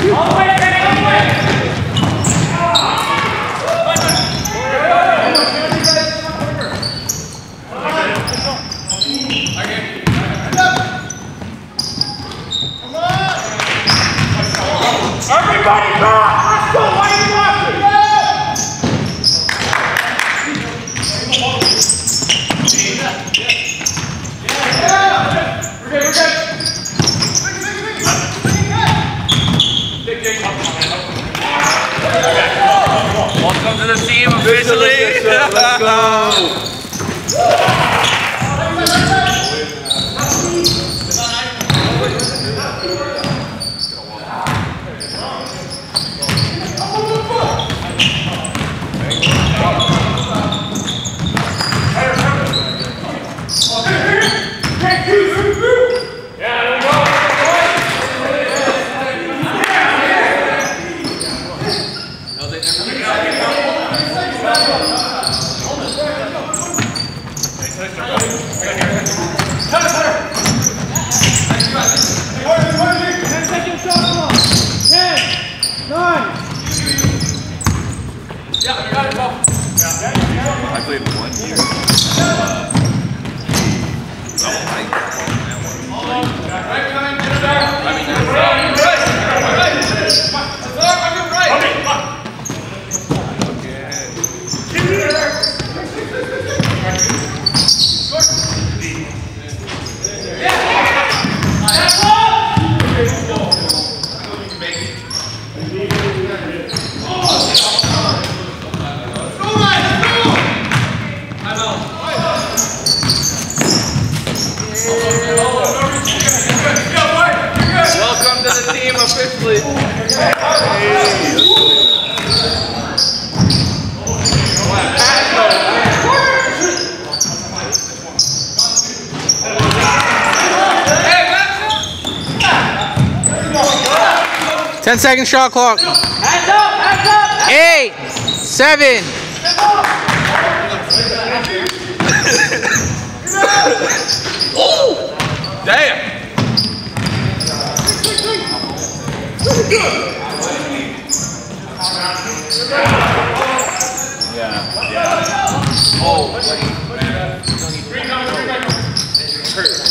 Everybody back! Let's go! Why are you watching? We're good. Welcome to the team officially. Let's go. I played 1 year. Welcome to the team officially. Hey, 10-second shot clock. Hands up! 8, 7. Damn. Yeah. Oh,